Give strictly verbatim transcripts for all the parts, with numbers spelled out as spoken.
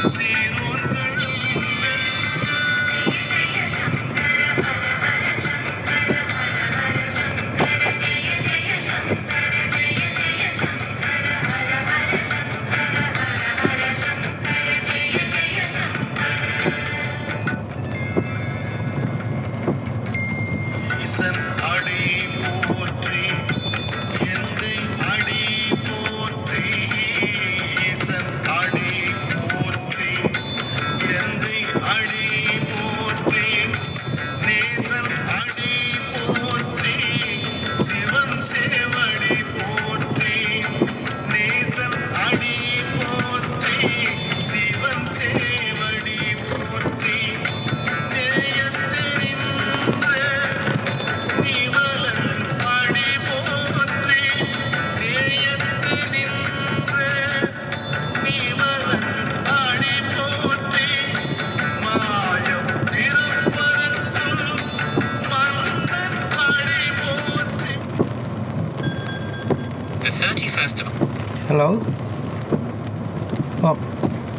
Hello? Oh.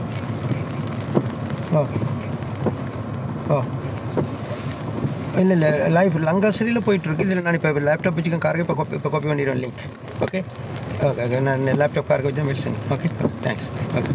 Oh. Oh. இல்லை இல்லை live லங்காசிரியில் போயிட்டுருக்கு. இதில் நான் இப்போ லேப்டாப் வச்சுக்க காருக்கு இப்போ காப்பி இப்போ காப்பி பண்ணிடுவேன் லிங்க். ஓகே ஓகே ஓகே நான் லேப்டாப் காருக்கு வச்சு medicine. Okay thanks. Okay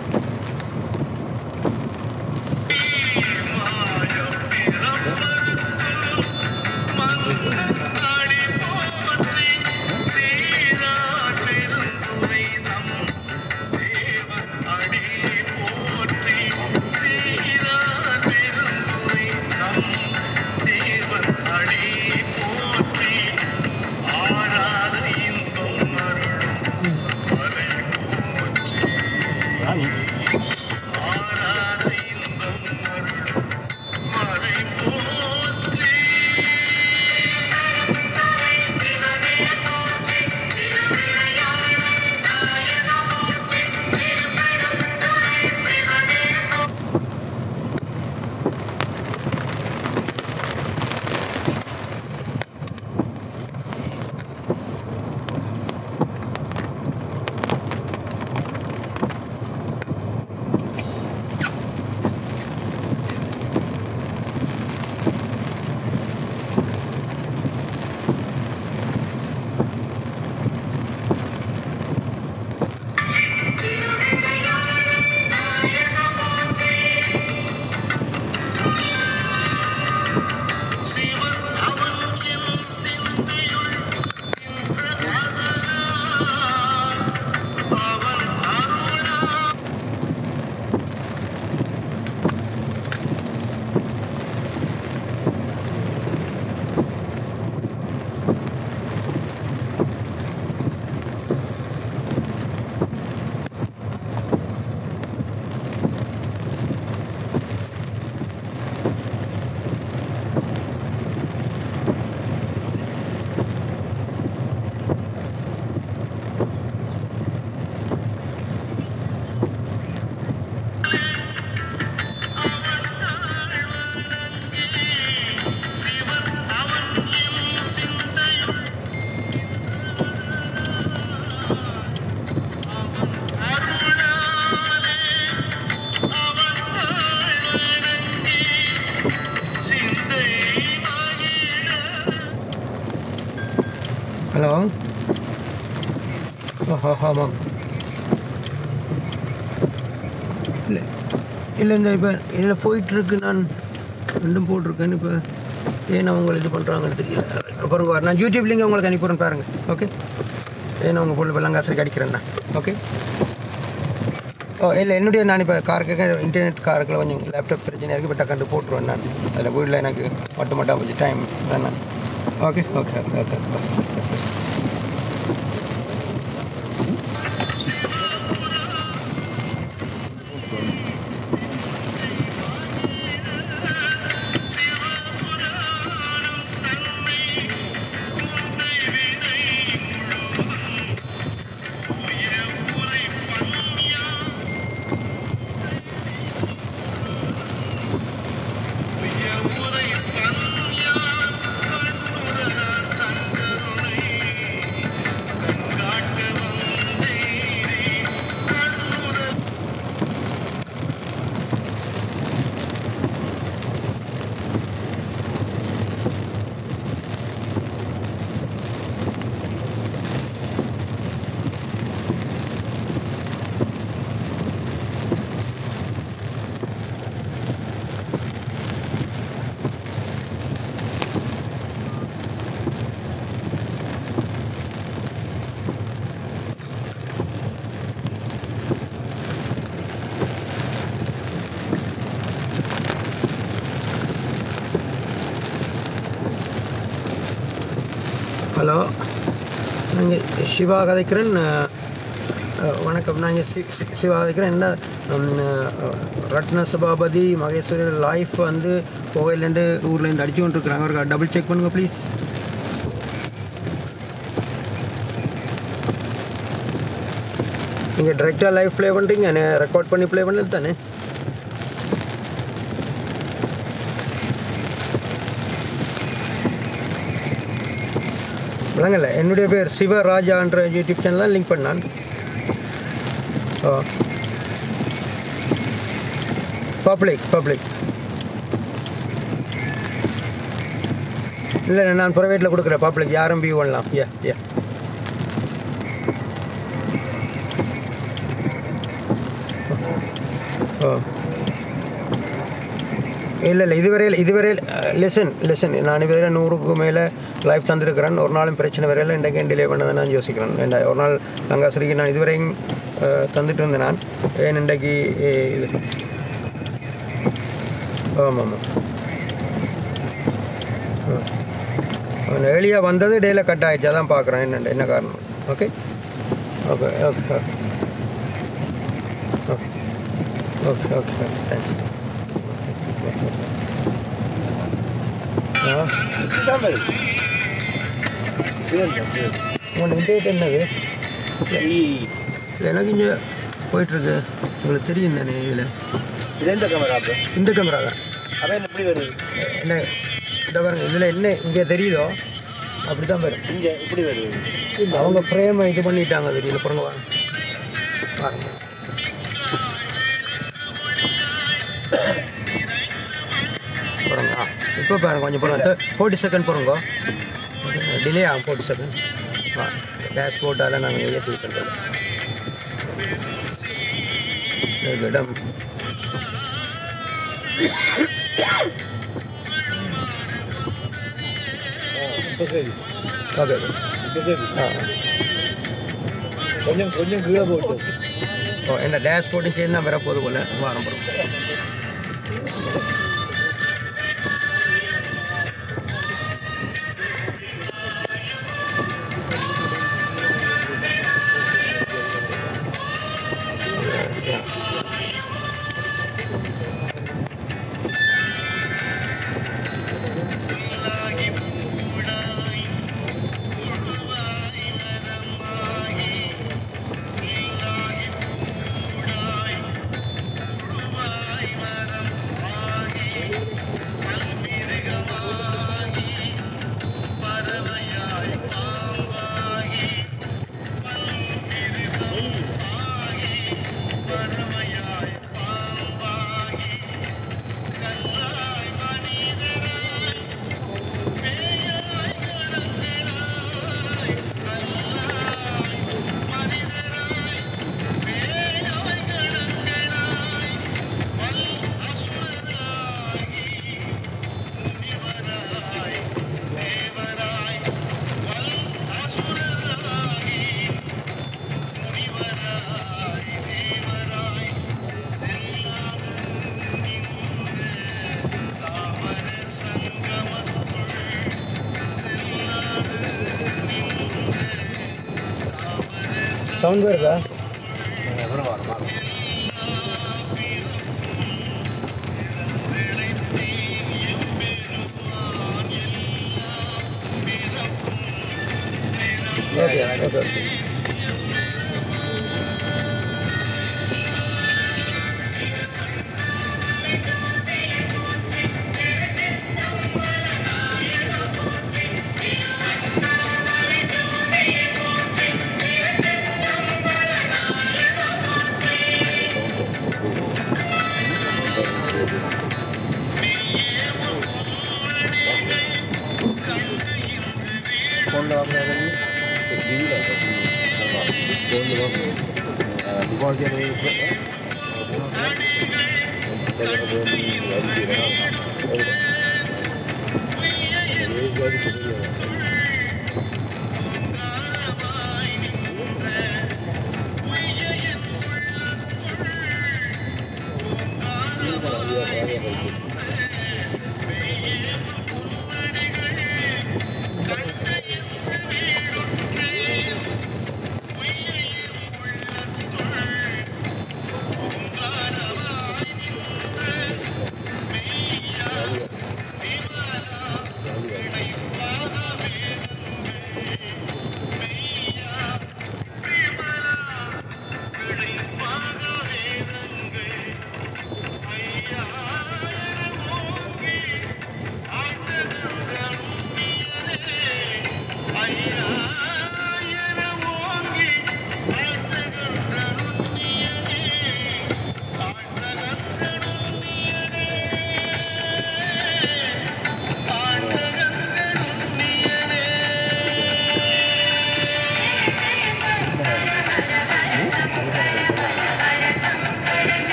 hello. ஓஹோ ஆமாம். இல்லை இல்லை இந்த இப்போ இதில் போயிட்டுருக்கு. நான் ரெண்டும் போட்டிருக்கேன்னு இப்போ ஏன்னா உங்களை இது பண்ணுறாங்கன்னு தெரியல. அப்புறம் நான் யூடியூப் லிங்க் உங்களுக்கு அனுப்பிடுறேன் பாருங்கள். ஓகே ஏன்னா உங்கள் பொருள் வெள்ளங்காசருக்கு அடிக்கிறேன்னா. ஓகே ஓ இல்லை என்னுடைய நான் இப்போ காருக்கு இன்டர்நெட் காருக்குள்ள கொஞ்சம் லேப்டாப் பிரச்சனை இருக்குது. இப்போ டக்காண்டு போட்டுருவேன் நான். அதில் வீட்டில் எனக்கு மட்டும் மட்டும் போச்சு டைம் தானே. Okay okay okay okay hello, நாங்கள் சிவா கதைக்கிறேன். வணக்கம். நாங்கள் சி சிவா கதைக்கிறேன். என்ன ரத்ன சபாபதி மகேஸ்வரி லைஃப் வந்து கோவையிலேருந்து ஊர்லேருந்து அடிச்சு கொண்டுருக்குறாங்க. ஒரு டபுள் செக் பண்ணுங்கள் ப்ளீஸ். நீங்கள் டிரெக்டாக லைவ் ப்ளே பண்ணுறீங்க, ரெக்கார்ட் பண்ணி ப்ளே பண்ணது தானே? விளங்கல. என்னுடைய பேர் சிவராஜான்ற யூடியூப் சேனலில் லிங்க் பண்ணான். ஓ பப்ளிக் பப்ளிக் இல்லை, நான் ப்ரைவேட்டில் கொடுக்குறேன். பப்ளிக் யாரும் வியூ பண்ணலாம். யா யா ஓ இல்லை இல்லை இதுவரையில் இதுவரையில் லெசன் லெசன் நான் இதுவரையில் நூறுக்கு மேலே லைஃப் தந்துருக்கிறேன். ஒரு நாளும் பிரச்சனை வரையில் இன்றைக்கு டிலே பண்ணதை நான் யோசிக்கிறேன். இந்த ஒரு நாள் லங்காசிரிக்கு நான் இதுவரையும் தந்துட்டு இருந்தேன். நான் ஏன் இன்றைக்கு இது ஆமாம் ஆமாம் ஏர்லியாக வந்தது டேல கட் ஆகிடுச்சு. அதான் பார்க்குறேன் என்ன என்ன காரணம். Okay okay okay okay okay okay okay thanks. உனக்கு என்னது எனக்கு இங்கே போயிட்டுருக்கு. உங்களுக்கு தெரியும் தானே இதில் இது எந்த கேமரா? இந்த கேமரா தான். அதான் எப்படி வருது? என்ன இந்த பாருங்க, இதில் என்ன இங்கே தெரியுதோ அப்படி தான் வரும். இங்கே இப்படி வருது. இல்லை அவங்க ஃப்ரேமை இது பண்ணிட்டாங்க. தெரியல பாருங்க வாங்க பாருங்க. போகிறோங்க. ஆ இப்போ பாருங்க கொஞ்சம் போகிறோங்க. ஃபோர்ட்டி செகண்ட் போகிறோங்க. டிலே ஆகும் ஃபோர்ட்டி செகண்ட். ஆ கேஷ் போட்டால் நாங்கள் ஏற்றி பண்ணுறோம். இடம் ஓகே ஆ கொஞ்சம் கொஞ்சம் கீழே போட்டு ஓ என்ன டேஷ் போட்டு சேர்ந்து வர போது போல் வாரம் போகிறோம். சவுண்ட் வருதா? ஓகே ஓகே ஓகே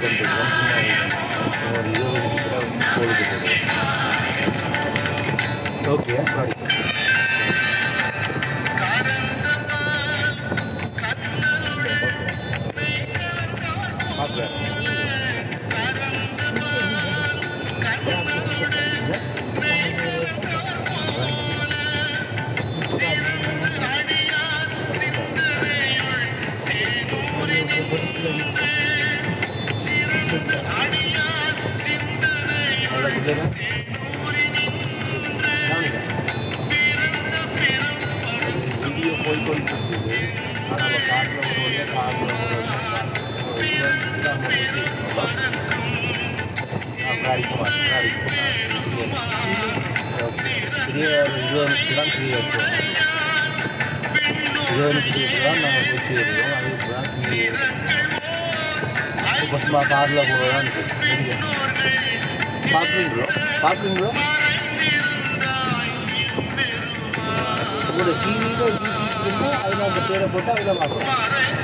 கொண்டிருக்கிறோம். ஒரு இருபது நிமிடம் போகுது. Okay sorry. வீடியோ போய்கொண்டிருக்குது. ஆனால் காட்டில் ஒரு வழியாக காட்டில் காரிக்குமார் காரிக்குமார் பெரிய ஒரு இருபது நிமிஷம் தான் ஃப்ரீ வைப்போம். இருபது நிமிஷத்துக்கு தான் நாங்கள் சுற்றி வருவோம். அதுக்கு தான் ஃப்ரீ இப்போ சும்மா காரில் போகிறதான் இருக்குது. பார்க்குறீங்களோ பார்க்குறீங்களோ உங்களோட டிவியில் யூடியூப் இருந்தால் அதில் அந்த பேரை போட்டு அதில் பார்க்கலாம்.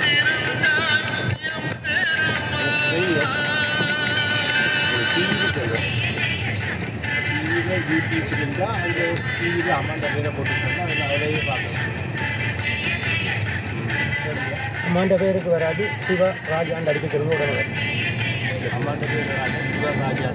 ஒரு டிவியில் பேர் டிவியில் யூடியூப் இருந்தால் அந்த டிவியில் அம்மாண்ட பேரை போட்டு சொன்னால் அதில் அதிலேயே பார்க்கலாம். அம்மாண்ட பேருக்கு வராது, சிவா ராஜாண்டு அடிக்க சொல்லுங்க உடனே. அம்மாண்ட பேர் வராது, சிவா ராஜா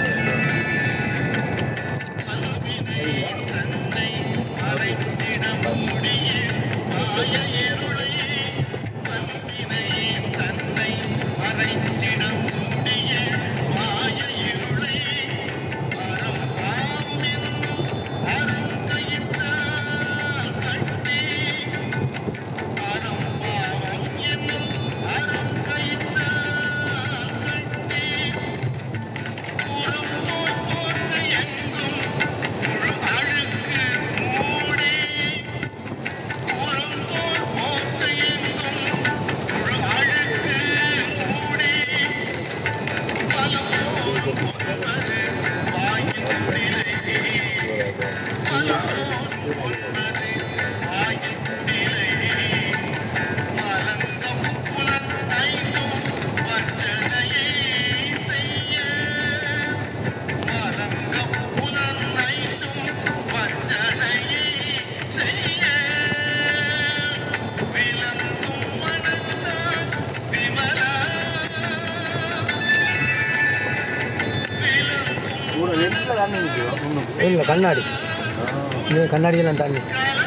இல்லை கண்ணாடி, இது கண்ணாடியெல்லாம் தண்ணி.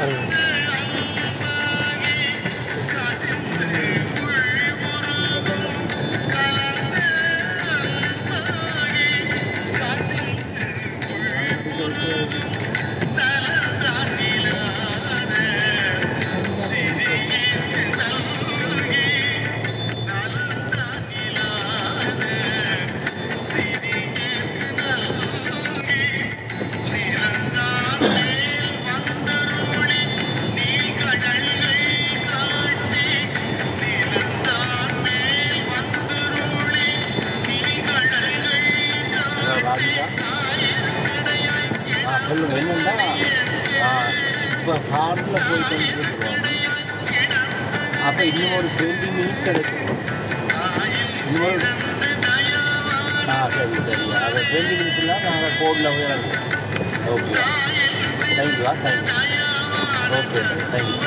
சொல்லுங்க என்னென்னா இப்போ காட்டில் போய் கொண்டுருக்குறோம். அப்போ இன்னும் ஒரு டுவெண்ட்டி மினிட்ஸ் எடுக்கும். இன்னும் ஒரு ஆ சரி சரி அதை டுவெண்ட்டி மினிட்ஸில் நாங்கள் கோடில் போய் இறங்குவோம். ஓகே தேங்க்யூவா தேங்க்யூ. Okay thank you.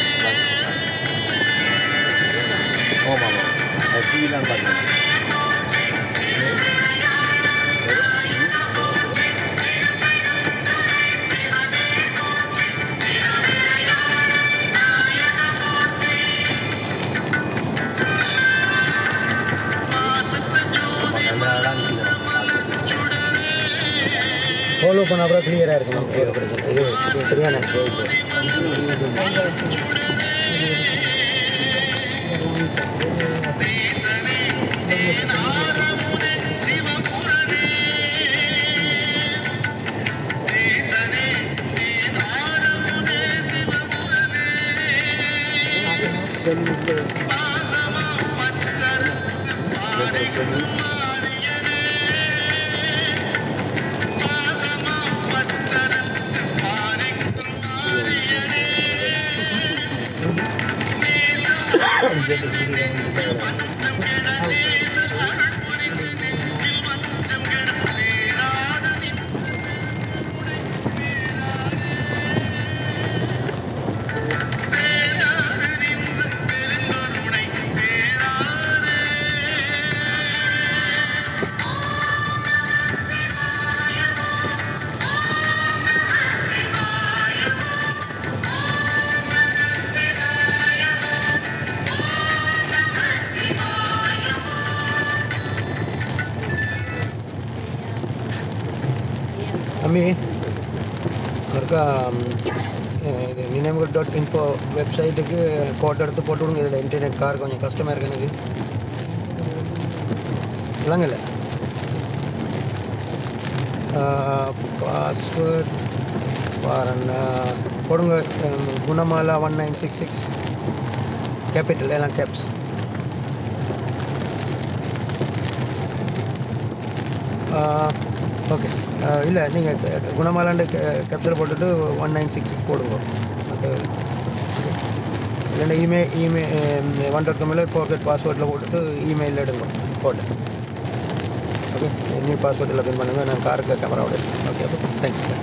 ஆமாம் ஆமாம் டிவிலாம் பார்க்கணும். ஃபாலோ பண்ண அப்புறம் கிளியராக இருக்கணும். இது சரியான தம்பி ஒருக்கா இது நினைவுகள் டாட் இன்ஃபோ வெப்சைட்டுக்கு கோட் எடுத்து போட்டு விடுங்க. இதில் இன்டர்நெட் கார் கொஞ்சம் கஷ்டமாக இருக்குது எனக்கு இல்லைங்கல்ல. பாஸ்வேர்ட் பாருங்க போடுங்க. Gunamala one nine six six capital எல்லாம் கேப்ஸ். ஓகே இல்லை நீங்கள் குணமாலாண்டு கேப்சர் போட்டுட்டு ஒன் நைன் சிக்ஸ் சிக்ஸ் போடுங்க. மற்ற இல்லைன்னா இமெயில் இமெயில் ஒன் டாட் காமில் பாக்கெட் பாஸ்வேர்டில் போட்டுட்டு இமெயில் எடுங்க போட்டு. ஓகே நியூ பாஸ்வேர்ட் எல்லாம் பின் பண்ணுங்கள். நான் காருக்கு கேமராவோட. ஓகே அப்போ தேங்க்யூ.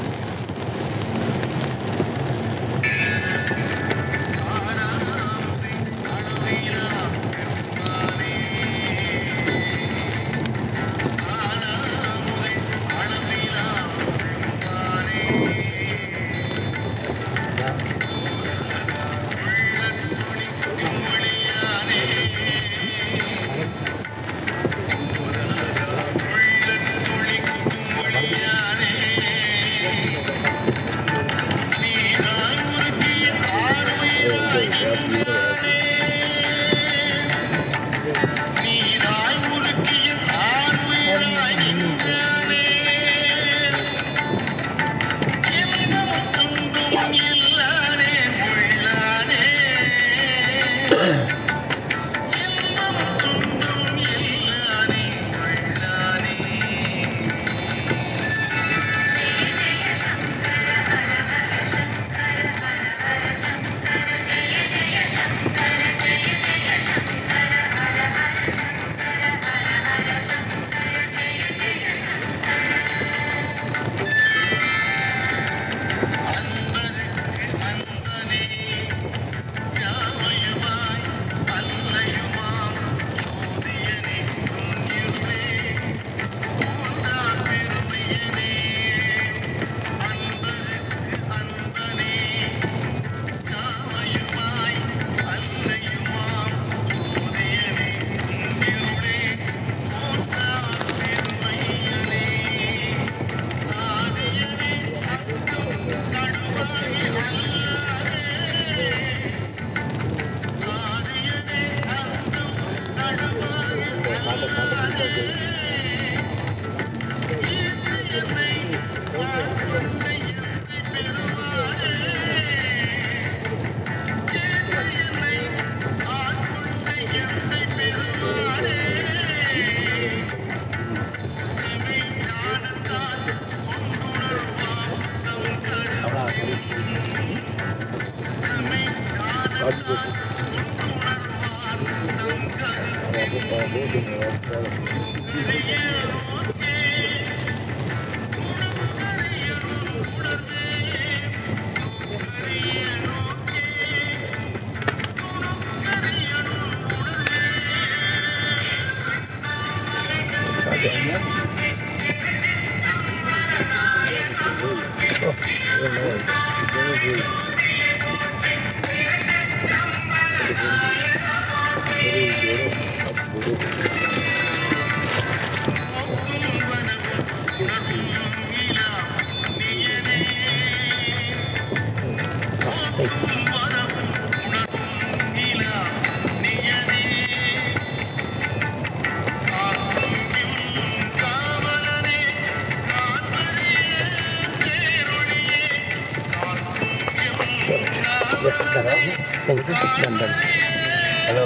ஹலோ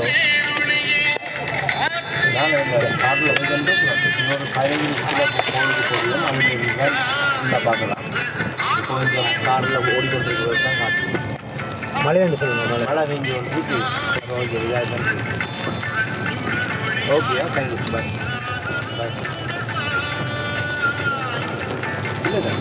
நான் காரில் வந்து இன்னொரு பதினஞ்சு ஃபோனுக்கு போடுவோம். அவங்க பார்க்கலாம். இப்போ கொஞ்சம் காரில் ஓடிக்கொண்டிருக்கிறது தான் காட்டுவோம். மழை வந்து சொல்லுங்கள். மழை பெஞ்சு ஒன்று இருக்கு. ஓகே இதாக தான் ஓகே தேங்க்யூ பாய் பாய். இல்லை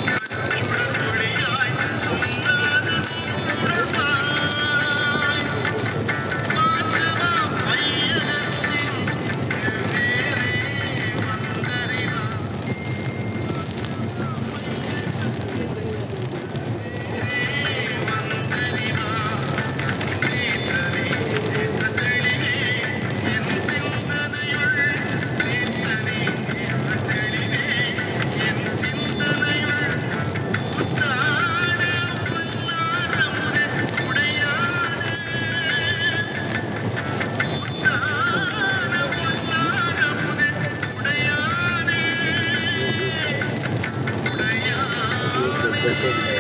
வெட்டேரி